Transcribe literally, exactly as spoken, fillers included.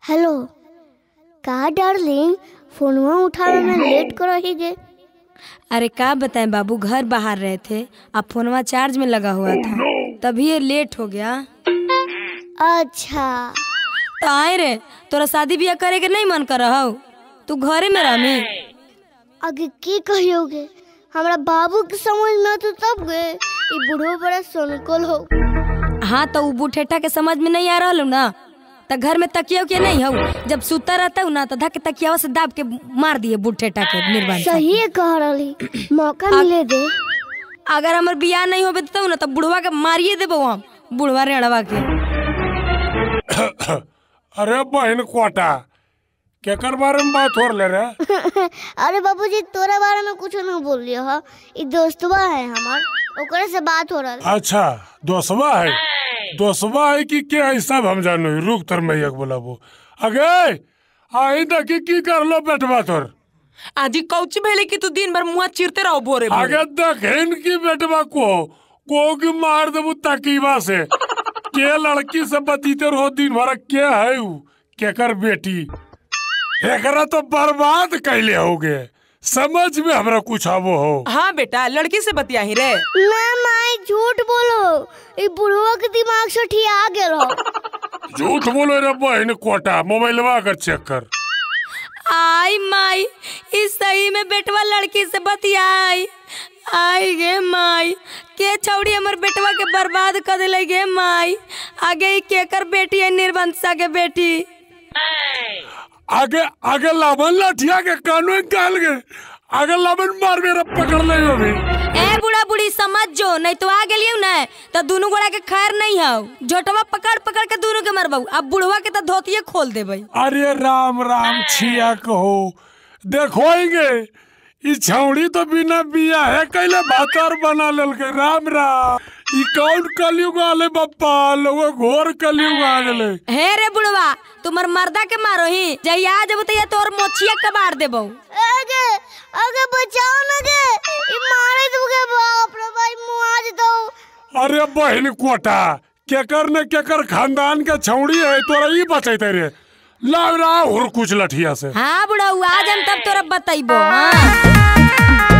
Hello का darling, फोनवा उठावे में लेट करो ही गे। अरे का बताएं बाबू, घर बाहर रहे थे, अब फोनवा चार्ज में लगा हुआ था, तभी ये लेट हो गया। अच्छा तो आए रे, तोरा शादी ब्याह करे के नहीं मन कर रहा, तू घरे में रह। आगे की कहियोगे, हमरा बाबू के समझ में तो तब गए ये बूढ़ो बड़ा सोनकल हो। हाँ तो बूढ़ेटा के समझ में नहीं आ रहा ना, तो घर में तकिया के नहीं हो, जब सुता रहता हूँ ना तो धक्के तकिया से दाब के मार दिए बूढ़ेटा के निर्वाण। सही कह रही, मौका मिले दे। अगर हमार बियाह नहीं होबे तो ना तो बुढ़वा के मारिए देबो हम, बुढ़वा रेड़वा के। अरे बहन कोटा केकर बारे में बात हो ले रे? अरे बाबूजी तोरा बारे में कुछ नहीं बोल लियो हा, ई दोस्तवा है हमार, ओकरे से बात हो रहा। अच्छा दोस्तवा है, दोस्तवा है कि क्या ऐसा हम जानो। रुक तर मैं एक बोलाबो अगे आई देखी की कर लो बेटवा तोर। आजी कौची भेले कि तू दिन भर मुंह चिरते रहो बोरे बोरे। आगे देखेन की बेटवा को को की मार देबू तकीवा से। के लड़की से बतीते रहो दिन भर, के है उ केकर बेटी, एकरा तो बर्बाद कैले होगे, समझ में हमरा कुछ आवो हो। हाँ बेटा लड़की से बतिया ही रे। ना माई झूठ बोलो, ये बुढ़वा के दिमाग से ठिया गेल हो। झूठ बोलो रे बहन कोटा, मोबाइलवा कर चेक कर। आई माई, इस सही में बेटवा लड़की से बतियाई। आई गे माई, के छौड़ी हमर बेटवा के बर्बाद कर दिले गे माई। आगे केकर बेटी है, निर्वंशा के बेटी। आगे आगे लावन लाठिया के कानून निकाल गए, आगे लावन मार मेरा पकड़ ले अभी। ए बुढ़ा बुढ़ी समझ जो, नहीं तो आ गेलियो ना तो दोनों गोड़ा के खैर नहीं हो। झोटवा पकड़ पकड़ के दोनों के मरबऊ, अब बुढ़वा के तो धोतिये खोल देबई। अरे राम राम छिया कहो, देखोगे ई छौड़ी तो बिना बिया है कैले भातर बना लेलके। राम राम, ई कौन कलयुग आले बप्पा, लोग घोर कलयुग आ गेले। हे रे बुढ़वा, तुम्हार मर्दा के मारो ही जइया जब तैया तोर मोछिया कबाड़ देबो। आगे आगे बचाओ ना गे, ई मारे दोगे। बाप रे भाई मुआज दो। अरे बहन कोटा, केकर ने केकर खानदान के छौड़ी है, तोरा ई बचैते रे। लाव रा और कुछ लठिया से। हाँ बुढ़ा, आज हम तब तोरा बताइबो। हाँ